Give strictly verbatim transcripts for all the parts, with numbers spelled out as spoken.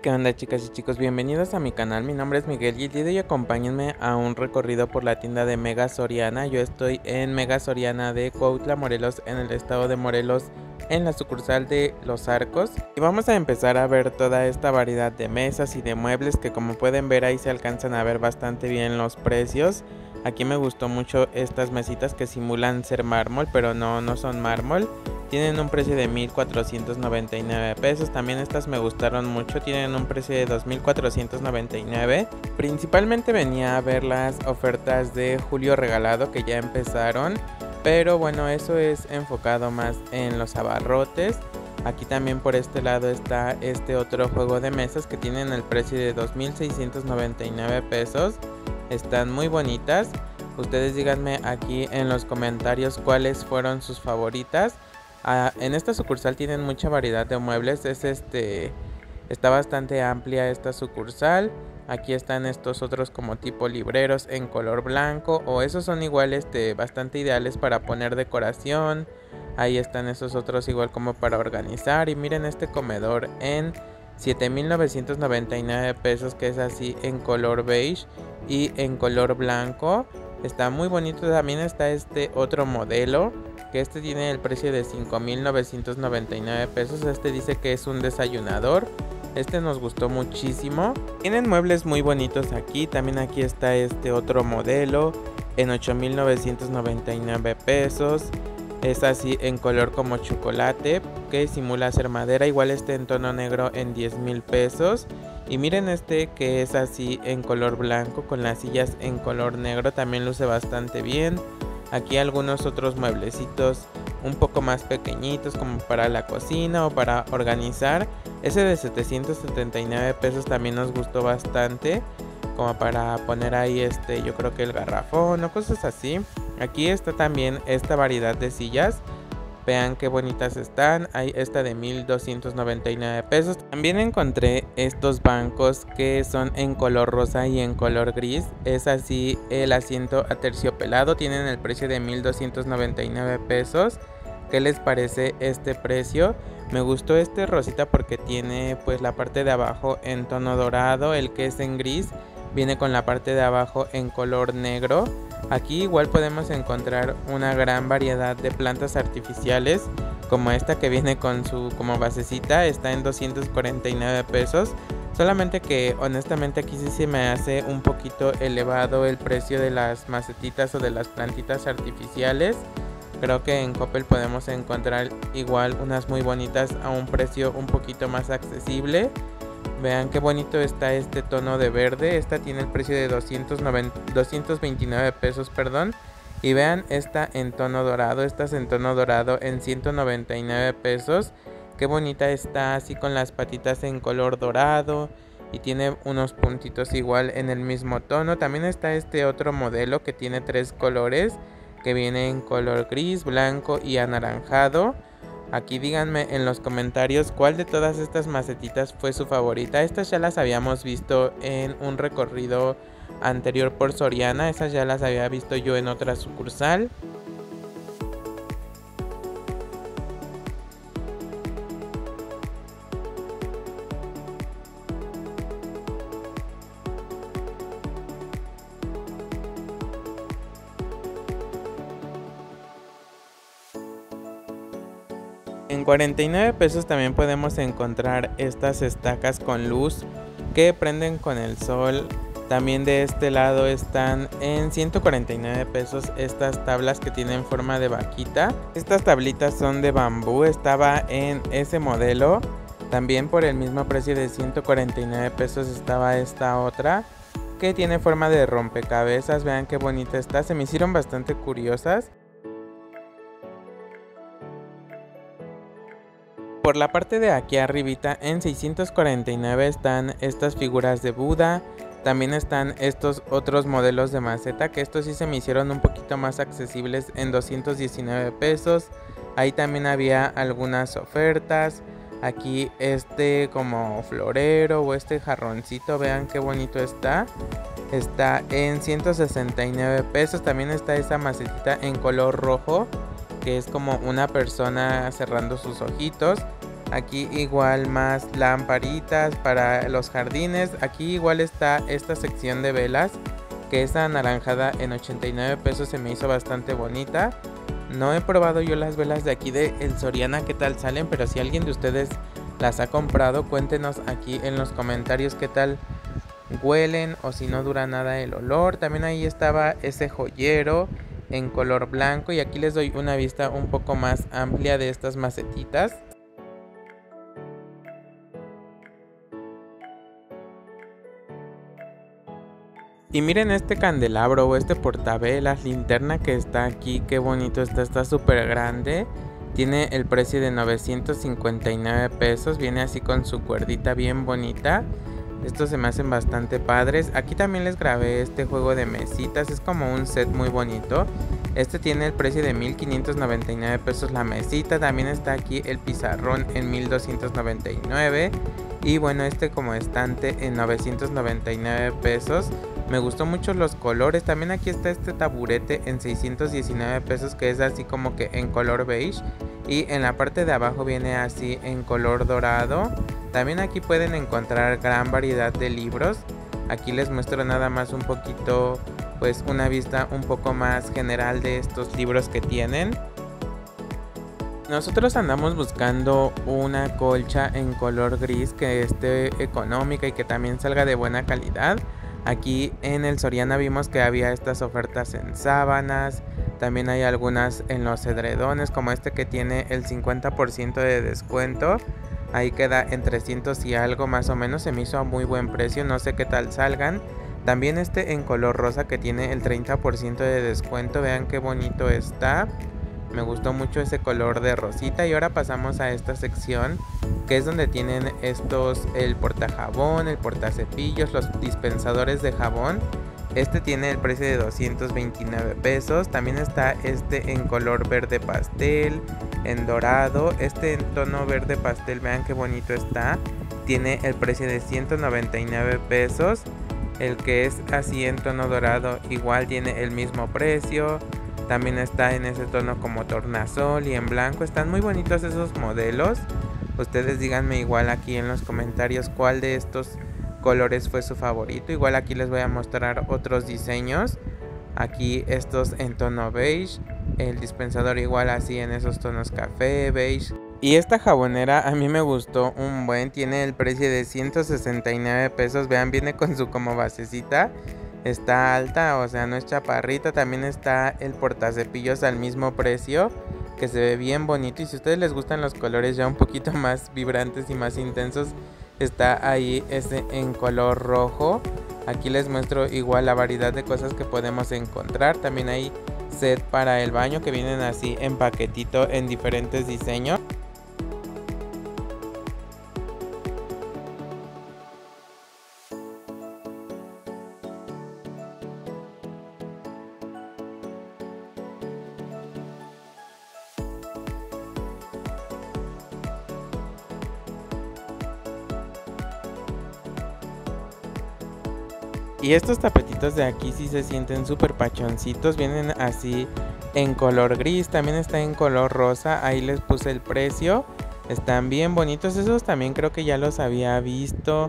¿Qué onda, chicas y chicos? Bienvenidos a mi canal. Mi nombre es Miguel y el día de hoy acompáñenme a un recorrido por la tienda de Mega Soriana. Yo estoy en Mega Soriana de Cuautla, Morelos, en el estado de Morelos, en la sucursal de Los Arcos. Y vamos a empezar a ver toda esta variedad de mesas y de muebles que, como pueden ver, ahí se alcanzan a ver bastante bien los precios. Aquí me gustó mucho estas mesitas que simulan ser mármol, pero no, no son mármol. Tienen un precio de mil cuatrocientos noventa y nueve pesos. También estas me gustaron mucho. Tienen un precio de dos mil cuatrocientos noventa y nueve. Principalmente venía a ver las ofertas de julio regalado que ya empezaron. Pero bueno, eso es enfocado más en los abarrotes. Aquí también por este lado está este otro juego de mesas que tienen el precio de dos mil seiscientos noventa y nueve pesos. Están muy bonitas. Ustedes díganme aquí en los comentarios cuáles fueron sus favoritas. Uh, en esta sucursal tienen mucha variedad de muebles. Es este está bastante amplia esta sucursal. Aquí están estos otros como tipo libreros en color blanco, o esos son igual este, bastante ideales para poner decoración. Ahí están esos otros igual como para organizar. Y miren este comedor en siete mil novecientos noventa y nueve pesos, que es así en color beige y en color blanco. Está muy bonito. También está este otro modelo, que este tiene el precio de cinco mil novecientos noventa y nueve pesos. Este dice que es un desayunador. Este nos gustó muchísimo. Tienen muebles muy bonitos aquí. También aquí está este otro modelo en ocho mil novecientos noventa y nueve pesos. Es así en color como chocolate, que simula ser madera. Igual este en tono negro en diez mil pesos. Y miren este que es así en color blanco con las sillas en color negro. También luce bastante bien. Aquí algunos otros mueblecitos un poco más pequeñitos como para la cocina o para organizar. Ese de setecientos setenta y nueve pesos también nos gustó bastante, como para poner ahí este, yo creo que el garrafón o cosas así. Aquí está también esta variedad de sillas. Vean qué bonitas están. Hay esta de mil doscientos noventa y nueve pesos. También encontré estos bancos que son en color rosa y en color gris. Es así el asiento aterciopelado. Tienen el precio de mil doscientos noventa y nueve pesos. ¿Qué les parece este precio? Me gustó este rosita porque tiene pues la parte de abajo en tono dorado. El que es en gris viene con la parte de abajo en color negro. Aquí igual podemos encontrar una gran variedad de plantas artificiales, como esta que viene con su como basecita. Está en doscientos cuarenta y nueve pesos. Solamente que honestamente aquí sí se me hace un poquito elevado el precio de las macetitas o de las plantitas artificiales. Creo que en Coppel podemos encontrar igual unas muy bonitas a un precio un poquito más accesible. Vean qué bonito está este tono de verde. Esta tiene el precio de doscientos veintinueve pesos, perdón. Y vean esta en tono dorado. Esta es en tono dorado en ciento noventa y nueve pesos. Qué bonita está, así con las patitas en color dorado. Y tiene unos puntitos igual en el mismo tono. También está este otro modelo que tiene tres colores, que viene en color gris, blanco y anaranjado. Aquí díganme en los comentarios cuál de todas estas macetitas fue su favorita. Estas ya las habíamos visto en un recorrido anterior por Soriana. Estas ya las había visto yo en otra sucursal. En cuarenta y nueve pesos también podemos encontrar estas estacas con luz que prenden con el sol. También de este lado están en ciento cuarenta y nueve pesos estas tablas que tienen forma de vaquita. Estas tablitas son de bambú. Estaba en ese modelo. También por el mismo precio de ciento cuarenta y nueve pesos estaba esta otra que tiene forma de rompecabezas. Vean qué bonita está. Se me hicieron bastante curiosas. Por la parte de aquí arribita en seiscientos cuarenta y nueve están estas figuras de Buda. También están estos otros modelos de maceta, que estos sí se me hicieron un poquito más accesibles en doscientos diecinueve pesos. Ahí también había algunas ofertas. Aquí este como florero o este jarroncito, vean qué bonito está. Está en ciento sesenta y nueve pesos. También está esa macetita en color rojo, que es como una persona cerrando sus ojitos. Aquí igual más lamparitas para los jardines. Aquí igual está esta sección de velas, que es anaranjada en ochenta y nueve pesos, se me hizo bastante bonita. No he probado yo las velas de aquí de El Soriana, qué tal salen, pero si alguien de ustedes las ha comprado, cuéntenos aquí en los comentarios qué tal huelen o si no dura nada el olor. También ahí estaba ese joyero en color blanco y aquí les doy una vista un poco más amplia de estas macetitas. Y miren este candelabro o este portavelas, linterna que está aquí, qué bonito está, está súper grande. Tiene el precio de novecientos cincuenta y nueve pesos, viene así con su cuerdita bien bonita. Estos se me hacen bastante padres. Aquí también les grabé este juego de mesitas, es como un set muy bonito. Este tiene el precio de mil quinientos noventa y nueve pesos la mesita. También está aquí el pizarrón en mil doscientos noventa y nueve. Y bueno, este como estante en novecientos noventa y nueve pesos. Me gustó mucho los colores. También aquí está este taburete en seiscientos diecinueve pesos, que es así como que en color beige. Y en la parte de abajo viene así en color dorado. También aquí pueden encontrar gran variedad de libros. Aquí les muestro nada más un poquito, pues una vista un poco más general de estos libros que tienen. Nosotros andamos buscando una colcha en color gris que esté económica y que también salga de buena calidad. Aquí en el Soriana vimos que había estas ofertas en sábanas, también hay algunas en los edredones, como este que tiene el cincuenta por ciento de descuento. Ahí queda en trescientos y algo más o menos, se me hizo a muy buen precio, no sé qué tal salgan. También este en color rosa que tiene el treinta por ciento de descuento, vean qué bonito está. Me gustó mucho ese color de rosita. Y ahora pasamos a esta sección, que es donde tienen estos, el portajabón, el portacepillos, los dispensadores de jabón. Este tiene el precio de doscientos veintinueve pesos. También está este en color verde pastel, en dorado. Este en tono verde pastel, vean qué bonito está. Tiene el precio de ciento noventa y nueve pesos. El que es así en tono dorado igual tiene el mismo precio. También está en ese tono como tornasol y en blanco. Están muy bonitos esos modelos. Ustedes díganme igual aquí en los comentarios cuál de estos colores fue su favorito. Igual aquí les voy a mostrar otros diseños. Aquí estos en tono beige. El dispensador igual así en esos tonos café, beige. Y esta jabonera a mí me gustó un buen. Tiene el precio de ciento sesenta y nueve pesos. Vean, viene con su como basecita. Está alta, o sea, no es chaparrita. También está el portacepillos al mismo precio, que se ve bien bonito. Y si a ustedes les gustan los colores ya un poquito más vibrantes y más intensos, está ahí ese en color rojo. Aquí les muestro igual la variedad de cosas que podemos encontrar. También hay set para el baño que vienen así en paquetito en diferentes diseños. Y estos tapetitos de aquí sí se sienten súper pachoncitos. Vienen así en color gris. También está en color rosa. Ahí les puse el precio. Están bien bonitos. Esos también creo que ya los había visto.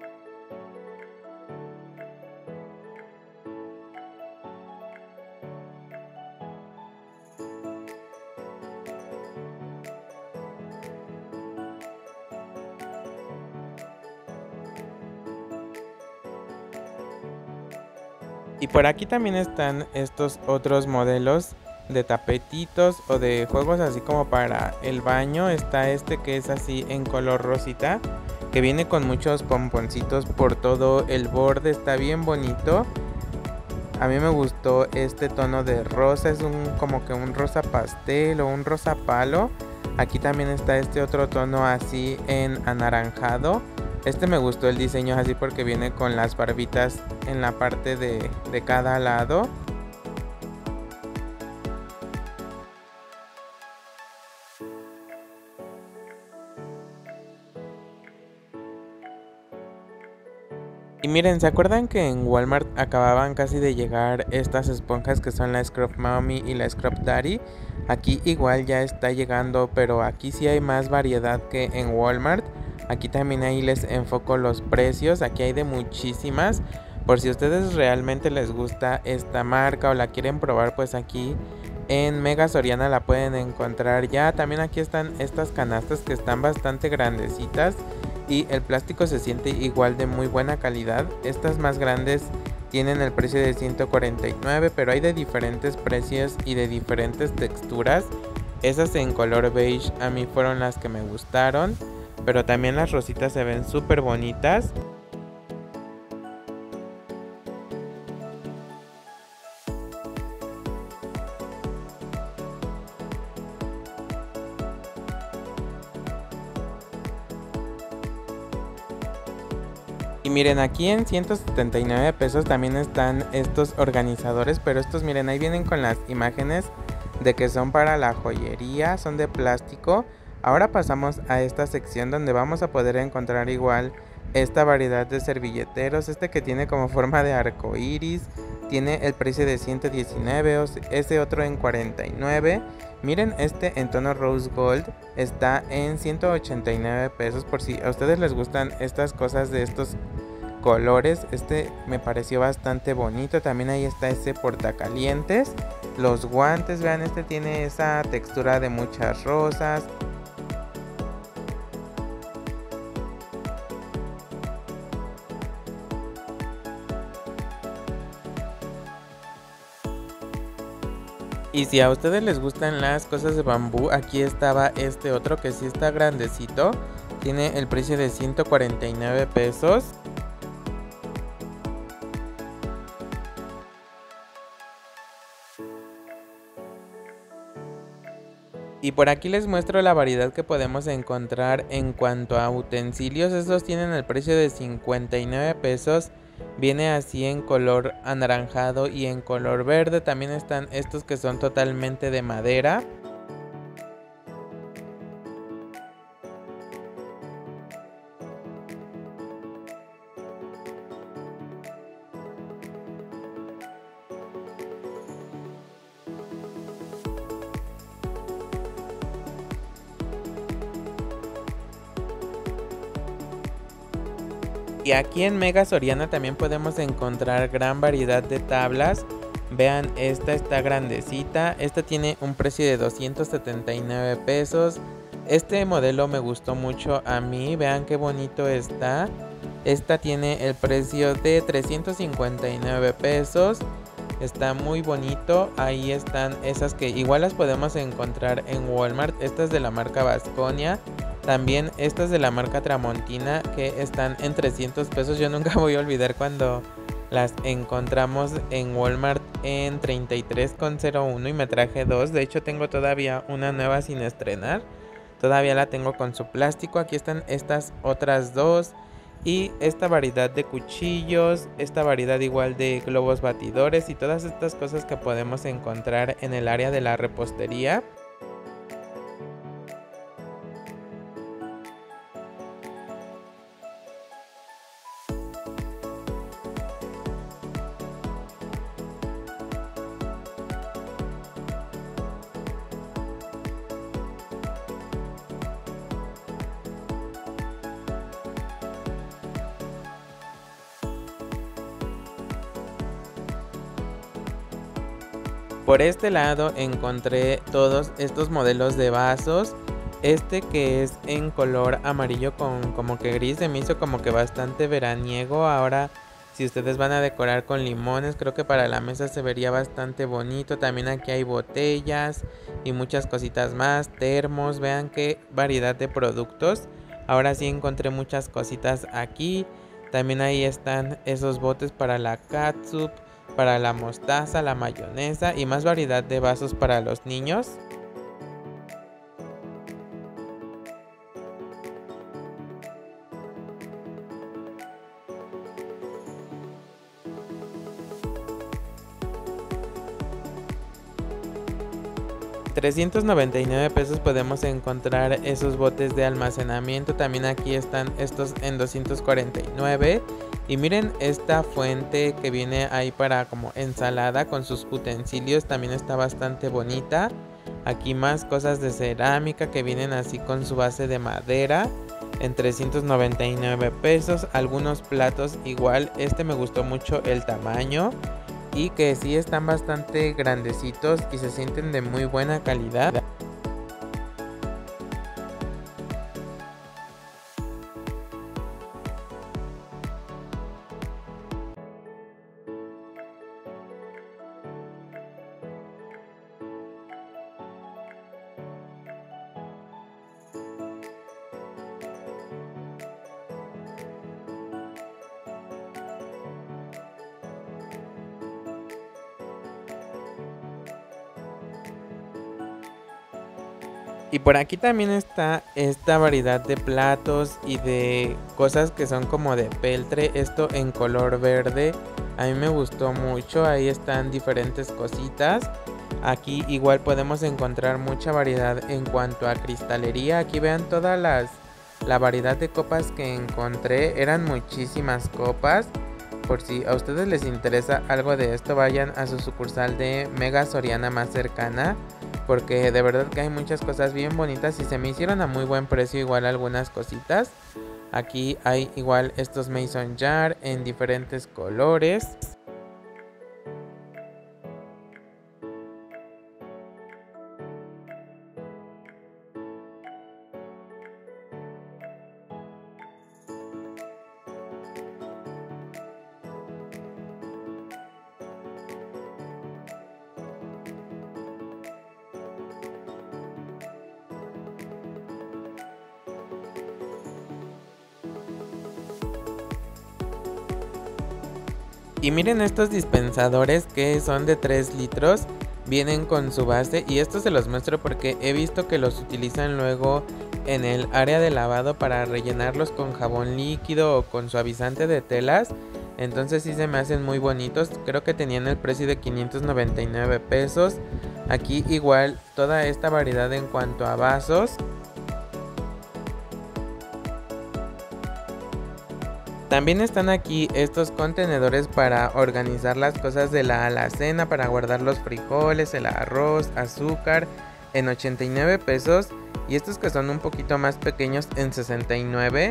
Y por aquí también están estos otros modelos de tapetitos o de juegos así como para el baño. Está este que es así en color rosita, que viene con muchos pomponcitos por todo el borde. Está bien bonito. A mí me gustó este tono de rosa. Es un como que un rosa pastel o un rosa palo. Aquí también está este otro tono así en anaranjado. Este me gustó el diseño así porque viene con las barbitas en la parte de, de cada lado. Y miren, ¿se acuerdan que en Walmart acababan casi de llegar estas esponjas que son la Scrub Mommy y la Scrub Daddy? Aquí igual ya está llegando, pero aquí sí hay más variedad que en Walmart. Aquí también ahí les enfoco los precios, aquí hay de muchísimas. Por si a ustedes realmente les gusta esta marca o la quieren probar, pues aquí en Mega Soriana la pueden encontrar ya. También aquí están estas canastas que están bastante grandecitas y el plástico se siente igual de muy buena calidad. Estas más grandes tienen el precio de ciento cuarenta y nueve, pero hay de diferentes precios y de diferentes texturas. Esas en color beige a mí fueron las que me gustaron, pero también las rositas se ven súper bonitas. Y miren, aquí en ciento setenta y nueve pesos también están estos organizadores, pero estos miren, ahí vienen con las imágenes de que son para la joyería, son de plástico. Ahora pasamos a esta sección donde vamos a poder encontrar igual esta variedad de servilleteros, este que tiene como forma de arco iris, tiene el precio de ciento diecinueve, ese otro en cuarenta y nueve. Miren, este en tono rose gold está en ciento ochenta y nueve pesos, por si a ustedes les gustan estas cosas de estos colores. Este me pareció bastante bonito. También ahí está ese portacalientes, los guantes, vean, este tiene esa textura de muchas rosas. Y si a ustedes les gustan las cosas de bambú, aquí estaba este otro que sí está grandecito. Tiene el precio de ciento cuarenta y nueve pesos. Y por aquí les muestro la variedad que podemos encontrar en cuanto a utensilios. Estos tienen el precio de cincuenta y nueve pesos. Viene así en color anaranjado y en color verde. También están estos que son totalmente de madera. Y aquí en Mega Soriana también podemos encontrar gran variedad de tablas. Vean, esta está grandecita. Esta tiene un precio de doscientos setenta y nueve pesos. Este modelo me gustó mucho a mí. Vean qué bonito está. Esta tiene el precio de trescientos cincuenta y nueve pesos. Está muy bonito. Ahí están esas que igual las podemos encontrar en Walmart. Estas de la marca Vasconia. También estas de la marca Tramontina que están en trescientos pesos. Yo nunca voy a olvidar cuando las encontramos en Walmart en treinta y tres con cero uno y me traje dos. De hecho tengo todavía una nueva sin estrenar. Todavía la tengo con su plástico. Aquí están estas otras dos. Y esta variedad de cuchillos, esta variedad igual de globos batidores y todas estas cosas que podemos encontrar en el área de la repostería. Por este lado encontré todos estos modelos de vasos. Este que es en color amarillo con como que gris, se me hizo como que bastante veraniego. Ahora si ustedes van a decorar con limones, creo que para la mesa se vería bastante bonito. También aquí hay botellas y muchas cositas más, termos, vean qué variedad de productos. Ahora sí encontré muchas cositas aquí. También ahí están esos botes para la catsup, para la mostaza, la mayonesa y más variedad de vasos para los niños. trescientos noventa y nueve pesos podemos encontrar esos botes de almacenamiento. También aquí están estos en doscientos cuarenta y nueve. Y miren esta fuente que viene ahí para como ensalada con sus utensilios, también está bastante bonita. Aquí más cosas de cerámica que vienen así con su base de madera en trescientos noventa y nueve pesos. Algunos platos igual, este me gustó mucho el tamaño y que sí están bastante grandecitos y se sienten de muy buena calidad. Y por aquí también está esta variedad de platos y de cosas que son como de peltre, esto en color verde. A mí me gustó mucho, ahí están diferentes cositas. Aquí igual podemos encontrar mucha variedad en cuanto a cristalería. Aquí vean todas las la variedad de copas que encontré, eran muchísimas copas. Por si a ustedes les interesa algo de esto, vayan a su sucursal de Mega Soriana más cercana, porque de verdad que hay muchas cosas bien bonitas y se me hicieron a muy buen precio igual algunas cositas. Aquí hay igual estos Mason Jar en diferentes colores. Y miren estos dispensadores que son de tres litros, vienen con su base y esto se los muestro porque he visto que los utilizan luego en el área de lavado para rellenarlos con jabón líquido o con suavizante de telas. Entonces sí se me hacen muy bonitos, creo que tenían el precio de quinientos noventa y nueve pesos. Aquí igual toda esta variedad en cuanto a vasos. También están aquí estos contenedores para organizar las cosas de la alacena, para guardar los frijoles, el arroz, azúcar en ochenta y nueve pesos. Y estos que son un poquito más pequeños en sesenta y nueve.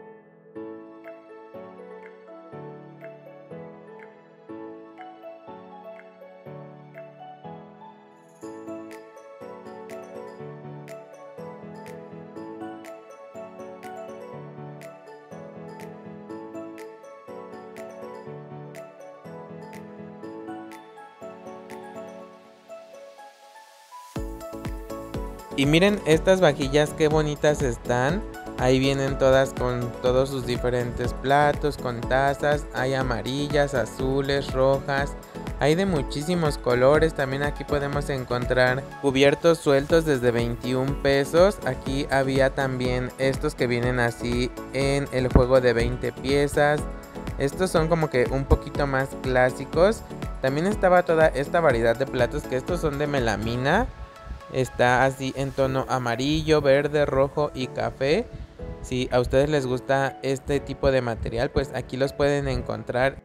Y miren estas vajillas qué bonitas están. Ahí vienen todas con todos sus diferentes platos, con tazas. Hay amarillas, azules, rojas. Hay de muchísimos colores. También aquí podemos encontrar cubiertos sueltos desde veintiún pesos. Aquí había también estos que vienen así en el juego de veinte piezas. Estos son como que un poquito más clásicos. También estaba toda esta variedad de platos que estos son de melamina. Está así en tono amarillo, verde, rojo y café. Si a ustedes les gusta este tipo de material, pues aquí los pueden encontrar.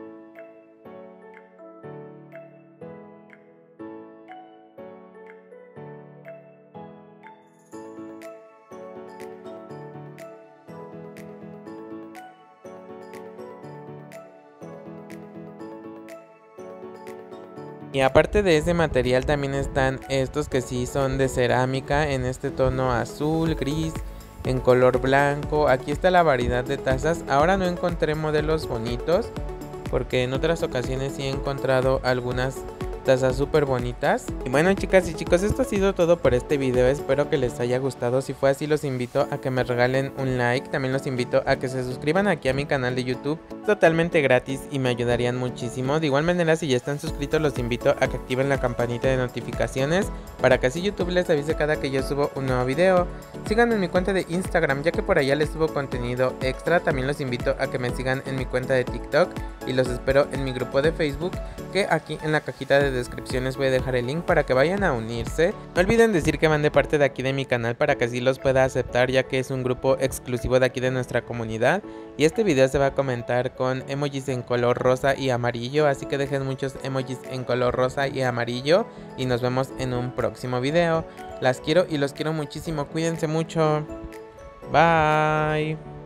Y aparte de ese material también están estos que sí son de cerámica en este tono azul, gris, en color blanco. Aquí está la variedad de tazas. Ahora no encontré modelos bonitos porque en otras ocasiones sí he encontrado algunas tazas súper bonitas. Y bueno, chicas y chicos, esto ha sido todo por este video. Espero que les haya gustado. Si fue así, los invito a que me regalen un like. También los invito a que se suscriban aquí a mi canal de YouTube, totalmente gratis, y me ayudarían muchísimo. De igual manera, si ya están suscritos, los invito a que activen la campanita de notificaciones para que así YouTube les avise cada que yo subo un nuevo video. Síganme en mi cuenta de Instagram, ya que por allá les subo contenido extra. También los invito a que me sigan en mi cuenta de TikTok y los espero en mi grupo de Facebook, que aquí en la cajita de descripciones voy a dejar el link para que vayan a unirse. No olviden decir que van de parte de aquí de mi canal para que así los pueda aceptar, ya que es un grupo exclusivo de aquí de nuestra comunidad. Y este video se va a comentar con con emojis en color rosa y amarillo, así que dejen muchos emojis en color rosa y amarillo y nos vemos en un próximo video. Las quiero y los quiero muchísimo, cuídense mucho. Bye.